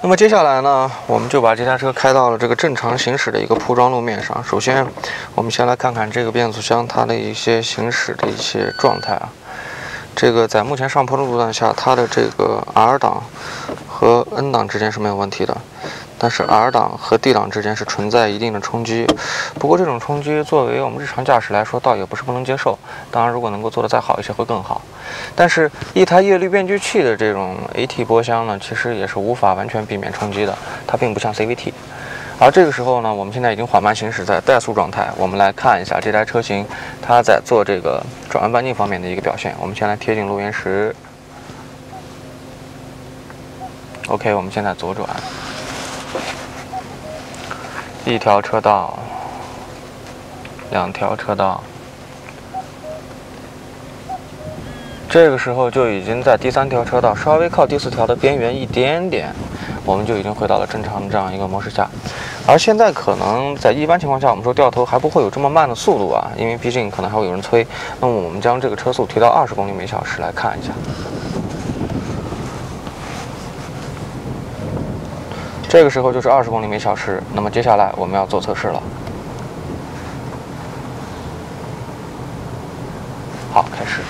那么接下来呢，我们就把这台车开到了这个正常行驶的一个铺装路面上。首先，我们先来看看这个变速箱它的一些行驶的一些状态啊。这个在目前上坡的路段下，它的这个 R 档和 N 档之间是没有问题的，但是 R 档和 D 档之间是存在一定的冲击。不过这种冲击作为我们日常驾驶来说，倒也不是不能接受。当然，如果能够做得再好一些会更好。但是，一台液力变矩器的这种 AT 波箱呢，其实也是无法完全避免冲击的，它并不像 CVT。而这个时候呢，我们现在已经缓慢行驶在怠速状态。我们来看一下这台车型它在做这个转弯半径方面的一个表现。我们先来贴近路边时 ，OK， 我们现在左转，一条车道，两条车道。这个时候就已经在第三条车道稍微靠第四条的边缘一点点，我们就已经回到了正常的这样一个模式下。而现在可能在一般情况下，我们说掉头还不会有这么慢的速度啊，因为毕竟可能还会有人催。那么我们将这个车速提到20公里每小时来看一下。这个时候就是20公里每小时。那么接下来我们要做测试了。好，开始。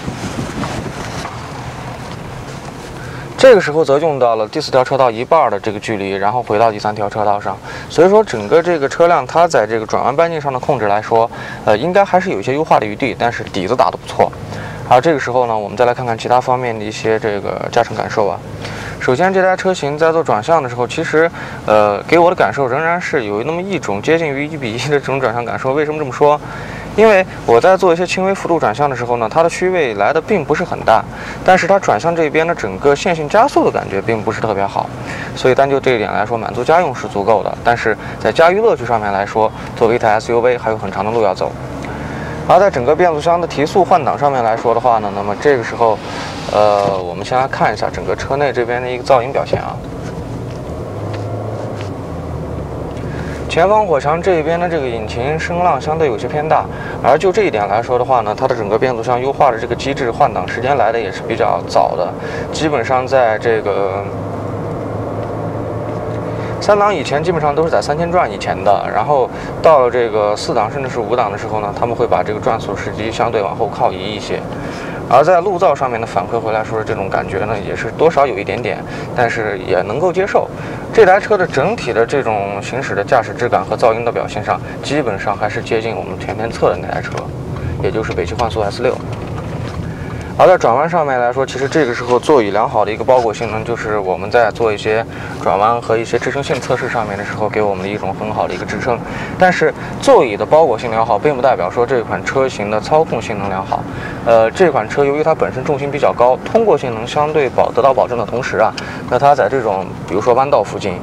这个时候则用到了第四条车道一半的这个距离，然后回到第三条车道上。所以说，整个这个车辆它在这个转弯半径上的控制来说，应该还是有一些优化的余地，但是底子打得不错。而这个时候呢，我们再来看看其他方面的一些这个驾乘感受啊。首先，这台车型在做转向的时候，其实，给我的感受仍然是有那么一种接近于1比1的这种转向感受。为什么这么说？因为我在做一些轻微幅度转向的时候呢，它的虚位来的并不是很大，但是它转向这边的整个线性加速的感觉并不是特别好，所以单就这一点来说，满足家用是足够的。但是在驾驭乐趣上面来说，作为一台 SUV 还有很长的路要走。而在整个变速箱的提速换挡上面来说的话呢，那么这个时候，我们先来看一下整个车内这边的一个噪音表现啊。前方火墙这边的这个引擎声浪相对有些偏大，而就这一点来说的话呢，它的整个变速箱优化的这个机制换挡时间来的也是比较早的，基本上在这个3档以前基本上都是在3000转以前的，然后到了这个4档甚至是5档的时候呢，他们会把这个转速时机相对往后靠移一些。而在路噪上面的反馈回来说，这种感觉呢也是多少有一点点，但是也能够接受。这台车的整体的这种行驶的驾驶质感和噪音的表现上，基本上还是接近我们前天测的那台车，也就是北汽幻速 S6。而在转弯上面来说，其实这个时候座椅良好的一个包裹性能，就是我们在做一些转弯和一些支撑性测试上面的时候，给我们的一种很好的一个支撑。但是座椅的包裹性良好，并不代表说这款车型的操控性能良好。这款车由于它本身重心比较高，通过性能相对得到保证的同时啊，那它在这种比如说弯道附近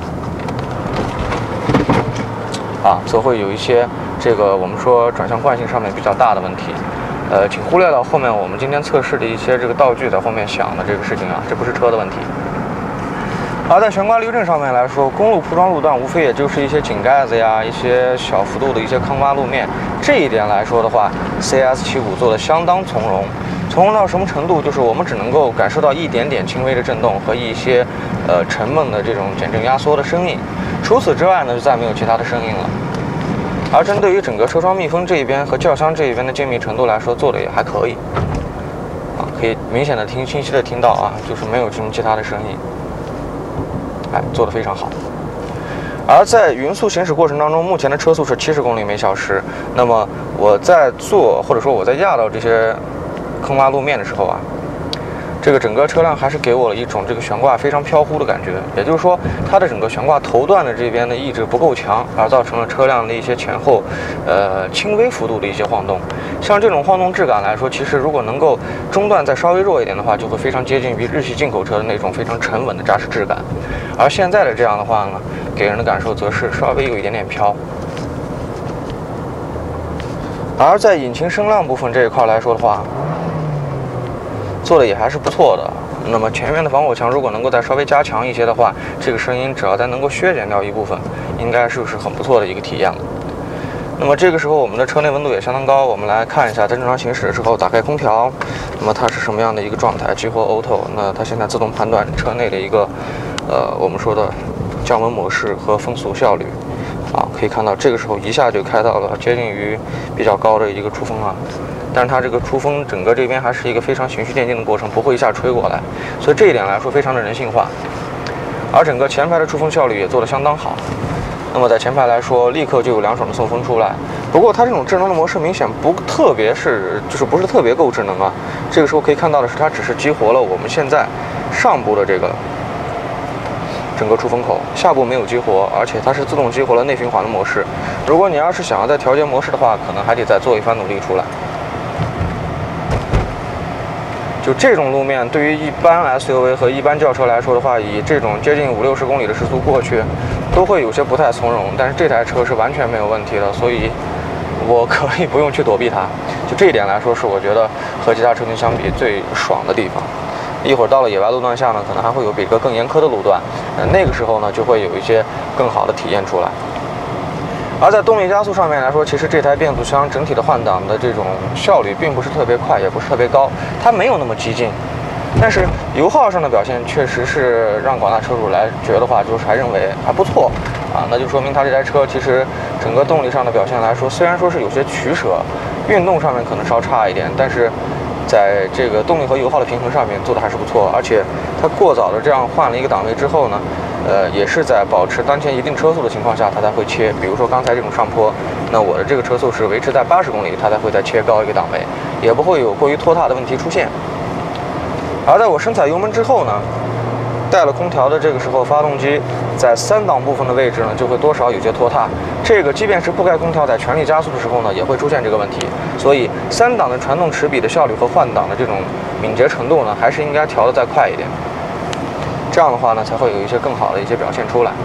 啊，则会有一些这个我们说转向惯性上面比较大的问题。请忽略到后面我们今天测试的一些这个道具在后面想的这个事情啊，这不是车的问题。而在悬挂滤震上面来说，公路铺装路段无非也就是一些井盖子呀，一些小幅度的一些坑洼路面。这一点来说的话 ，CS75做的相当从容。从容到什么程度？就是我们只能够感受到一点点轻微的震动和一些沉闷的这种减震压缩的声音。除此之外呢，就再没有其他的声音了。而针对于整个车窗密封这一边和轿厢这一边的精密程度来说，做的也还可以，啊，可以明显的清晰的听到啊，就是没有什么其他的声音，哎，做的非常好。而在匀速行驶过程当中，目前的车速是70公里每小时。那么我在做或者说我在压到这些坑洼路面的时候啊，这个整个车辆还是给我了一种这个悬挂非常飘忽的感觉，也就是说，它的整个悬挂头段的这边的抑制不够强，而造成了车辆的一些前后，轻微幅度的一些晃动。像这种晃动质感来说，其实如果能够中段再稍微弱一点的话，就会非常接近于日系进口车的那种非常沉稳的驾驶质感。而现在的这样的话呢，给人的感受则是稍微有一点点飘。而在引擎声浪部分这一块来说的话，做的也还是不错的。那么前面的防火墙如果能够再稍微加强一些的话，这个声音只要再能够削减掉一部分，应该是很不错的一个体验了。那么这个时候我们的车内温度也相当高，我们来看一下在正常行驶的时候打开空调，那么它是什么样的一个状态，激活 Auto， 那它现在自动判断车内的一个我们说的降温模式和风速效率啊，可以看到这个时候一下就开到了接近于比较高的一个出风啊。但是它这个出风整个这边还是一个非常循序渐进的过程，不会一下吹过来，所以这一点来说非常的人性化。而整个前排的出风效率也做得相当好。那么在前排来说，立刻就有凉爽的送风出来。不过它这种智能的模式明显不特别不是特别够智能啊。这个时候可以看到的是，它只是激活了我们现在上部的这个整个出风口，下部没有激活，而且它是自动激活了内循环的模式。如果你要是想要再调节模式的话，可能还得再做一番努力出来。就这种路面，对于一般 SUV 和一般轿车来说的话，以这种接近50-60公里的时速过去，都会有些不太从容。但是这台车是完全没有问题的，所以我可以不用去躲避它。就这一点来说，是我觉得和其他车型相比最爽的地方。一会儿到了野外路段下呢，可能还会有比这个更严苛的路段，那个时候呢，就会有一些更好的体验出来。而在动力加速上面来说，其实这台变速箱整体的换挡的这种效率并不是特别快，也不是特别高，它没有那么激进。但是油耗上的表现确实是让广大车主来觉得话，就是还认为还不错啊，那就说明它这台车其实整个动力上的表现来说，虽然说是有些取舍，运动上面可能稍差一点，但是在这个动力和油耗的平衡上面做的还是不错。而且它过早的这样换了一个档位之后呢，也是在保持当前一定车速的情况下，它才会切。比如说刚才这种上坡，那我的这个车速是维持在80公里，它才会再切高一个档位，也不会有过于拖沓的问题出现。而在我深踩油门之后呢，带了空调的这个时候，发动机在3档部分的位置呢，就会多少有些拖沓。这个即便是不开空调，在全力加速的时候呢，也会出现这个问题。所以3档的传动齿比的效率和换挡的这种敏捷程度呢，还是应该调得再快一点。这样的话呢，才会有一些更好的一些表现出来。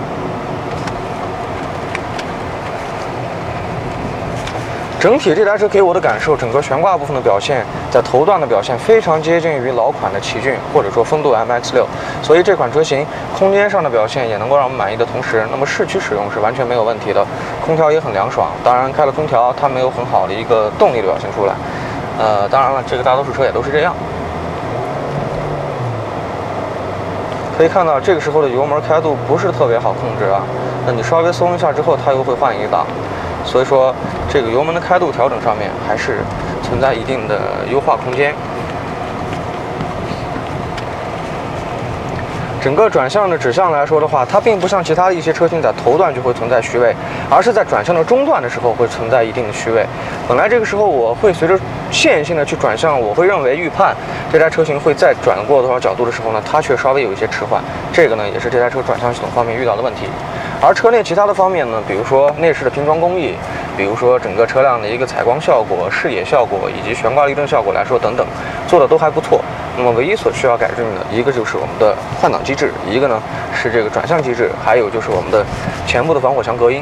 整体这台车给我的感受，整个悬挂部分的表现，在头段的表现非常接近于老款的奇骏或者说风度 MX-6，所以这款车型空间上的表现也能够让我们满意的同时，那么市区使用是完全没有问题的，空调也很凉爽。当然开了空调，它没有很好的一个动力的表现出来。当然了，这个大多数车也都是这样。可以看到这个时候的油门开度不是特别好控制啊，那你稍微松一下之后，它又会换一档。所以说，这个油门的开度调整上面还是存在一定的优化空间。整个转向的指向来说的话，它并不像其他的一些车型在头段就会存在虚位，而是在转向的中段的时候会存在一定的虚位。本来这个时候我会随着线性的去转向，我会认为预判这台车型会再转过多少角度的时候呢，它却稍微有一些迟缓。这个呢也是这台车转向系统方面遇到的问题。而车内其他的方面呢，比如说内饰的拼装工艺，比如说整个车辆的一个采光效果、视野效果以及悬挂立正效果来说等等，做的都还不错。那么唯一所需要改进的一个就是我们的换挡机制，一个呢是这个转向机制，还有就是我们的前部的防火墙隔音。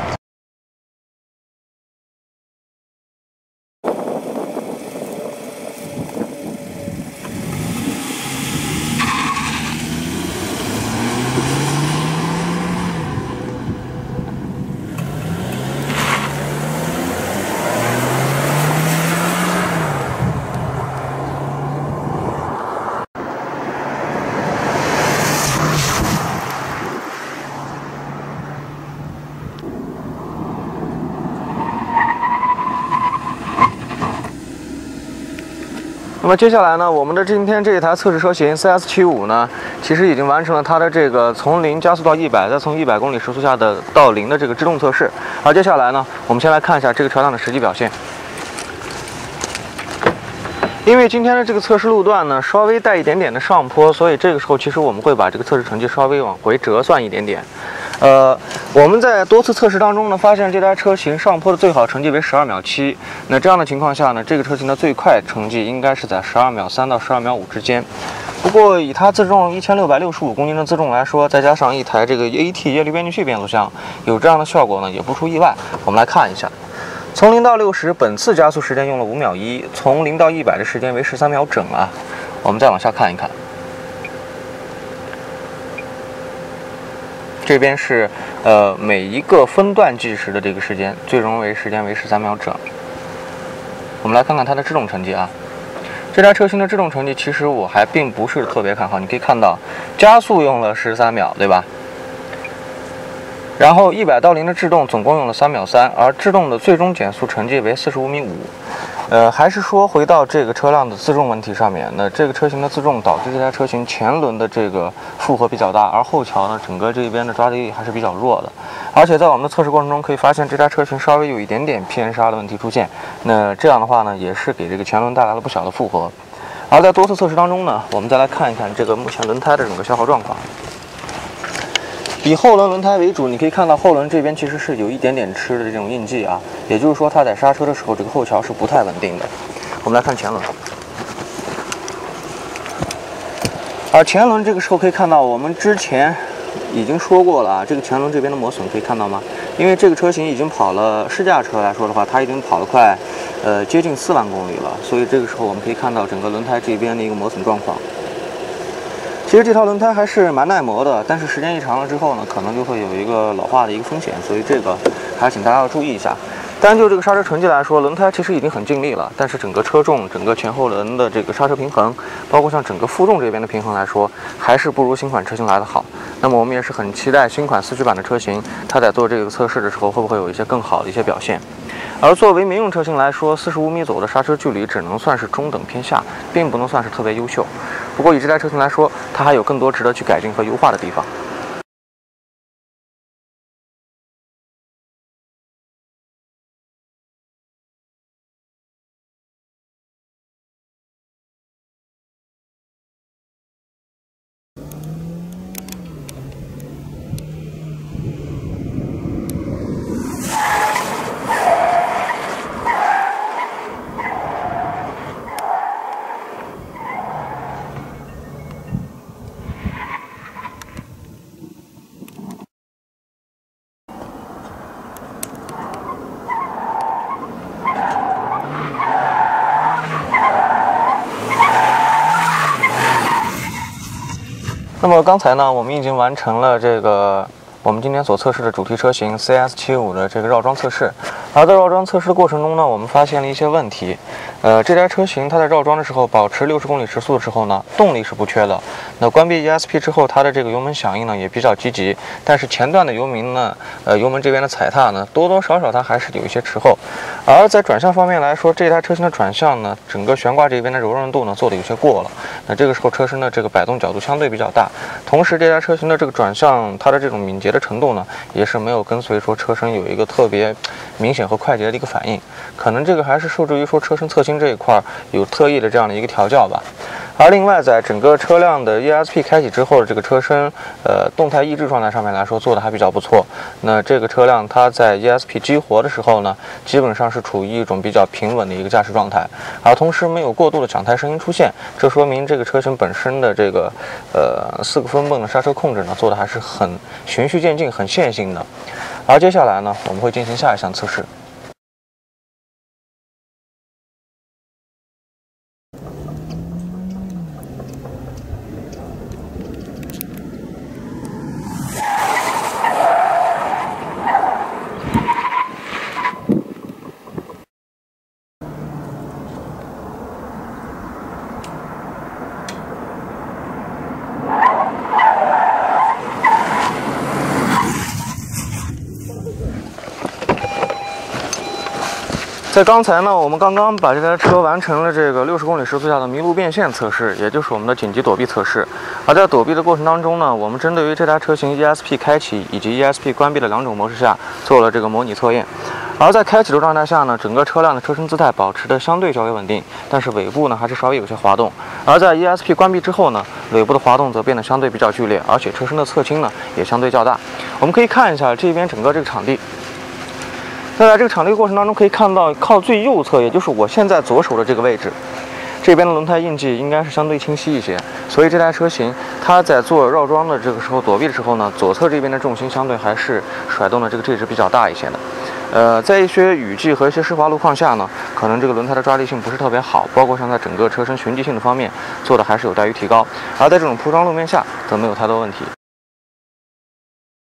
那么接下来呢，我们的今天这一台测试车型 CS75呢，其实已经完成了它的这个从0加速到100，再从100公里时速下的到0的这个制动测试。而接下来呢，我们先来看一下这个车辆的实际表现。因为今天的这个测试路段呢，稍微带一点点的上坡，所以这个时候其实我们会把这个测试成绩稍微往回折算一点点。我们在多次测试当中呢，发现这台车型上坡的最好成绩为12秒7。那这样的情况下呢，这个车型的最快成绩应该是在12秒3到12秒5之间。不过以它自重1665公斤的自重来说，再加上一台这个 AT 液力变矩器变速箱，有这样的效果呢，也不出意外。我们来看一下。从0到60，本次加速时间用了5秒1，从0到100的时间为13秒整啊。我们再往下看一看，这边是每一个分段计时的这个时间，最终为时间为13秒整。我们来看看它的制动成绩啊。 这台车型的制动成绩，其实我还并不是特别看好。你可以看到，加速用了13秒，对吧？然后100到0的制动总共用了3秒3，而制动的最终减速成绩为45米5。还是说回到这个车辆的自重问题上面，那这个车型的自重导致这台车型前轮的这个负荷比较大，而后桥呢整个这边的抓地力还是比较弱的。而且在我们的测试过程中可以发现，这台车型稍微有一点点偏刹的问题出现。那这样的话呢，也是给这个前轮带来了不小的负荷。而在多次测试当中呢，我们再来看一看这个目前轮胎的整个消耗状况。以后轮轮胎为主，你可以看到后轮这边其实是有一点点吃的这种印记啊，也就是说它在刹车的时候，这个后桥是不太稳定的。我们来看前轮，而前轮这个时候可以看到，我们之前已经说过了啊，这个前轮这边的磨损可以看到吗？因为这个车型已经跑了试驾车来说的话，它已经跑了快接近4万公里了，所以这个时候我们可以看到整个轮胎这边的一个磨损状况。其实这套轮胎还是蛮耐磨的，但是时间一长了之后呢，可能就会有一个老化的一个风险，所以这个还是请大家要注意一下。单就这个刹车成绩来说，轮胎其实已经很尽力了，但是整个车重、整个前后轮的这个刹车平衡，包括像整个负重这边的平衡来说，还是不如新款车型来得好。那么我们也是很期待新款4驱版的车型，它在做这个测试的时候，会不会有一些更好的一些表现。而作为民用车型来说，45米左右的刹车距离只能算是中等偏下，并不能算是特别优秀。不过以这台车型来说，它还有更多值得去改进和优化的地方。那么刚才呢，我们已经完成了这个我们今天所测试的主题车型 CS75的这个绕桩测试。而在绕桩测试的过程中呢，我们发现了一些问题。这台车型它在绕桩的时候保持60公里时速的时候呢，动力是不缺的。那关闭 ESP 之后，它的这个油门响应呢也比较积极，但是前段的油门这边的踩踏呢，多多少少它还是有一些滞后。而在转向方面来说，这台车型的转向呢，整个悬挂这边的柔韧度呢做的有些过了。那这个时候车身的这个摆动角度相对比较大，同时这台车型的这个转向它的这种敏捷的程度呢，也是没有跟随说车身有一个特别明显和快捷的一个反应。可能这个还是受制于说车身侧倾这一块有特意的这样的一个调教吧。而另外，在整个车辆的 ESP 开启之后的这个车身动态抑制状态上面来说，做的还比较不错。那这个车辆它在 ESP 激活的时候呢，基本上是处于一种比较平稳的一个驾驶状态，而同时没有过度的响态声音出现，这说明这个车型本身的这个4个分泵的刹车控制呢，做的还是很循序渐进、很线性的。而接下来呢，我们会进行下一项测试。在刚才呢，我们刚刚把这台车完成了这个60公里时速下的麋鹿变线测试，也就是我们的紧急躲避测试。而在躲避的过程当中呢，我们针对于这台车型 ESP 开启以及 ESP 关闭的2种模式下做了这个模拟测验。而在开启的状态下呢，整个车辆的车身姿态保持的相对较为稳定，但是尾部呢还是稍微有些滑动。而在 ESP 关闭之后呢，尾部的滑动则变得相对比较剧烈，而且车身的侧倾呢也相对较大。我们可以看一下这边整个这个场地。那在这个场地过程当中，可以看到靠最右侧，也就是我现在左手的这个位置，这边的轮胎印记应该是相对清晰一些。所以这台车型它在做绕桩的这个时候躲避的时候呢，左侧这边的重心相对还是甩动的这个介质比较大一些的。在一些雨季和一些湿滑路况下呢，可能这个轮胎的抓地性不是特别好，包括像在整个车身循迹性的方面做的还是有待于提高。而在这种铺装路面下，则没有太多问题。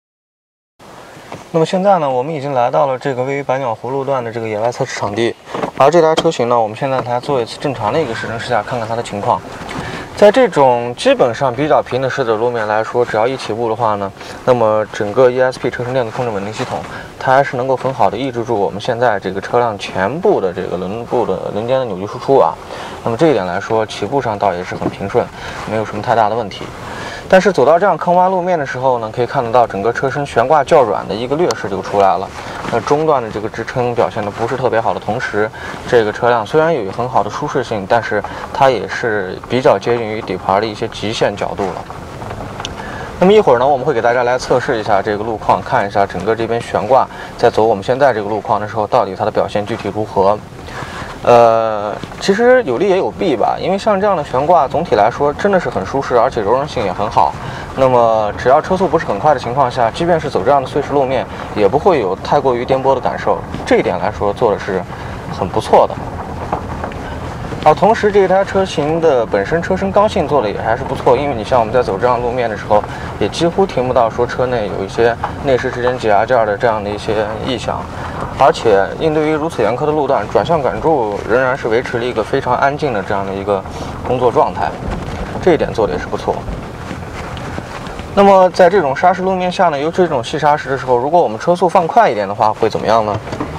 那么现在呢，我们已经来到了这个位于百鸟湖路段的这个野外测试场地。 而这台车型呢，我们现在来做一次正常的一个试乘试驾，看看它的情况。在这种基本上比较平的石子路面来说，只要一起步的话呢，那么整个 ESP 车身电子控制稳定系统，它还是能够很好的抑制住我们现在这个车辆前部的这个轮间的扭矩输出啊。那么这一点来说，起步上倒也是很平顺，没有什么太大的问题。但是走到这样坑洼路面的时候呢，可以看得到整个车身悬挂较软的一个劣势就出来了。那中段的这个支撑表现的不是特别好的同时，这个车辆虽然有很好的舒适性，但是它也是比较接近于底盘的一些极限角度了。那么一会儿呢，我们会给大家来测试一下这个路况，看一下整个这边悬挂在走我们现在这个路况的时候，到底它的表现具体如何。其实有利也有弊吧，因为像这样的悬挂总体来说真的是很舒适，而且柔韧性也很好。那么只要车速不是很快的情况下，即便是走这样的碎石路面，也不会有太过于颠簸的感受。这一点来说做的是很不错的。同时这一台车型的本身车身刚性做的也还是不错，因为你像我们在走这样路面的时候，也几乎听不到说车内有一些内饰之间挤压件的这样的一些异响。而且应对于如此严苛的路段，转向管柱仍然是维持了一个非常安静的这样的一个工作状态，这一点做的也是不错。那么在这种砂石路面下呢，尤其这种细砂石的时候，如果我们车速放快一点的话，会怎么样呢？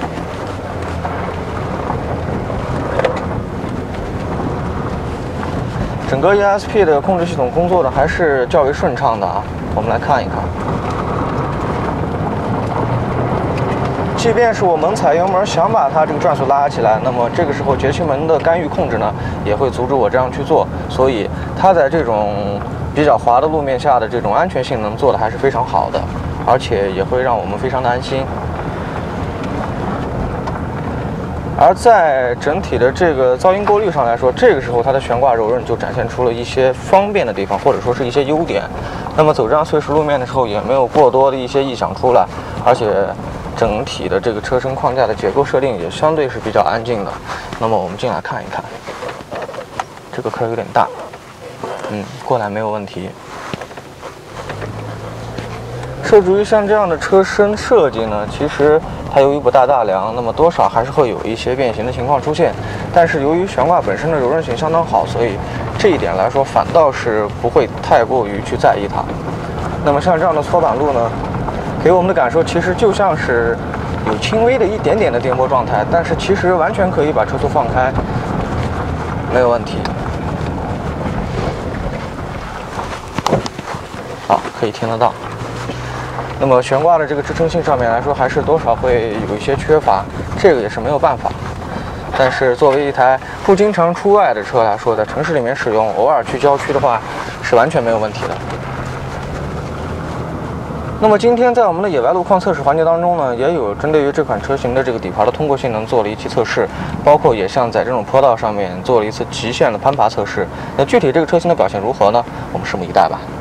整个 ESP 的控制系统工作的还是较为顺畅的啊，我们来看一看。即便是我猛踩油门想把它这个转速拉起来，那么这个时候节气门的干预控制呢，也会阻止我这样去做，所以它在这种比较滑的路面下的这种安全性能做的还是非常好的，而且也会让我们非常的安心。而在整体的这个噪音过滤上来说，这个时候它的悬挂柔韧就展现出了一些方便的地方，或者说是一些优点。那么走这样碎石路面的时候，也没有过多的一些异响出来，而且整体的这个车身框架的结构设定也相对是比较安静的。那么我们进来看一看，这个坑有点大，过来没有问题。受制于像这样的车身设计呢，其实它由于不大梁，那么多少还是会有一些变形的情况出现。但是由于悬挂本身的柔韧性相当好，所以这一点来说反倒是不会太过于去在意它。那么像这样的搓板路呢，给我们的感受其实就像是有轻微的一点点的颠簸状态，但是其实完全可以把车速放开，没有问题。好，可以听得到。那么悬挂的这个支撑性上面来说，还是多少会有一些缺乏，这个也是没有办法。但是作为一台不经常出外的车来说，在城市里面使用，偶尔去郊区的话，是完全没有问题的。那么今天在我们的野外路况测试环节当中呢，也有针对于这款车型的这个底盘的通过性能做了一期测试，包括也像在这种坡道上面做了一次极限的攀爬测试。那具体这个车型的表现如何呢？我们拭目以待吧。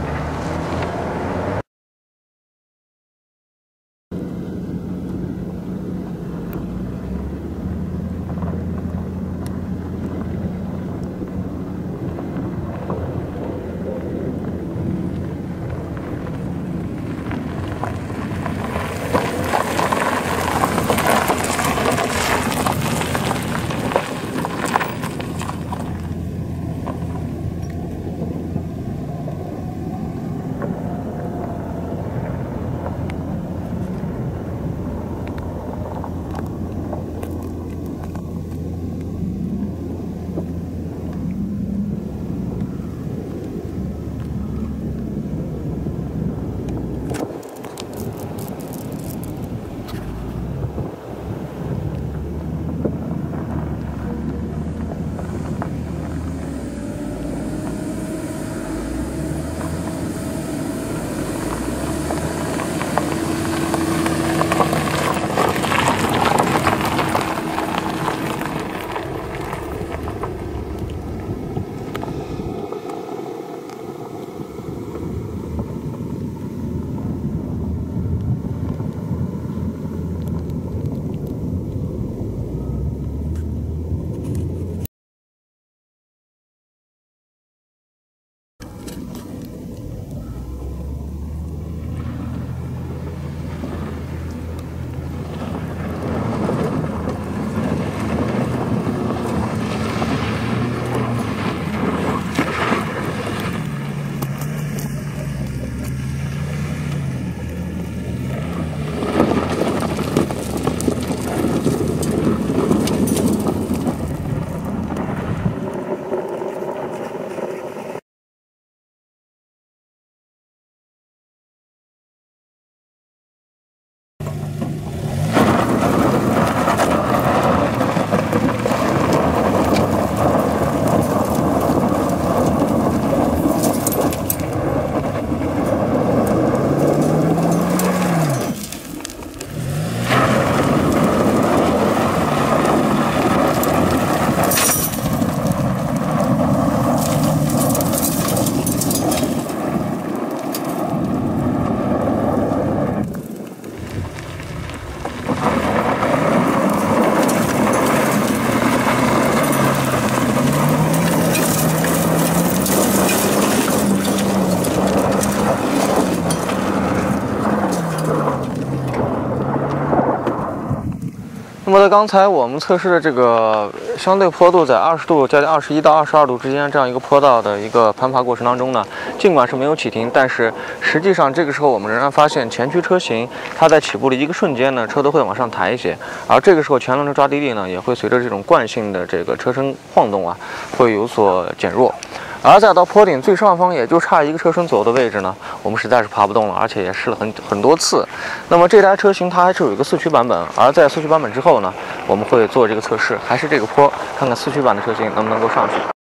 那么在刚才我们测试的这个相对坡度在20度加21到22度之间这样一个坡道的一个攀爬过程当中呢，尽管是没有启停，但是实际上这个时候我们仍然发现前驱车型它在起步的一个瞬间呢，车头会往上抬一些，而这个时候前轮的抓地力呢也会随着这种惯性的这个车身晃动啊，会有所减弱。而在到坡顶最上方，也就差一个车身左右的位置呢，我们实在是爬不动了，而且也试了很多次。那么这台车型它还是有一个4驱版本，而在4驱版本之后呢，我们会做这个测试，还是这个坡，看看4驱版的车型能不能够上去。